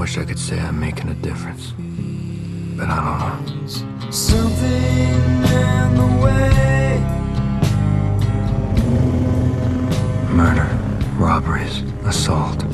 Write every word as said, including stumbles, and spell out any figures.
wish I could say I'm making a difference, but I don't know. Something in the way. Murder, robberies, assault.